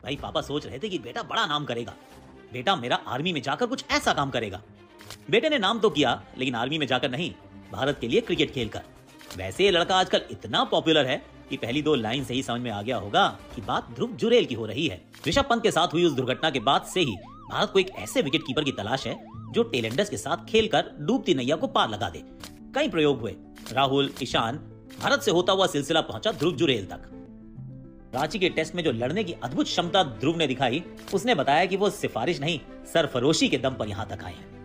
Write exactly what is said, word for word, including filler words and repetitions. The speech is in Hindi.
भाई पापा सोच रहे थे कि बेटा बड़ा नाम करेगा, बेटा मेरा आर्मी में जाकर कुछ ऐसा काम करेगा। बेटे ने नाम तो किया, लेकिन आर्मी में जाकर नहीं, भारत के लिए क्रिकेट खेलकर। वैसे ये लड़का आजकल इतना पॉपुलर है कि पहली दो लाइन से ही समझ में आ गया होगा कि बात ध्रुव जुरेल की हो रही है। ऋषभ पंत के साथ हुई उस दुर्घटना के बाद से ही भारत को एक ऐसे विकेट कीपर की तलाश है जो टेलेंडर्स के साथ खेलकर डूबती नैया को पार लगा दे। कई प्रयोग हुए, राहुल, ईशान, भारत से होता हुआ सिलसिला पहुंचा ध्रुव जुरेल तक। रांची के टेस्ट में जो लड़ने की अद्भुत क्षमता ध्रुव ने दिखाई, उसने बताया कि वो सिफारिश नहीं, सरफरोशी के दम पर यहां तक आए हैं।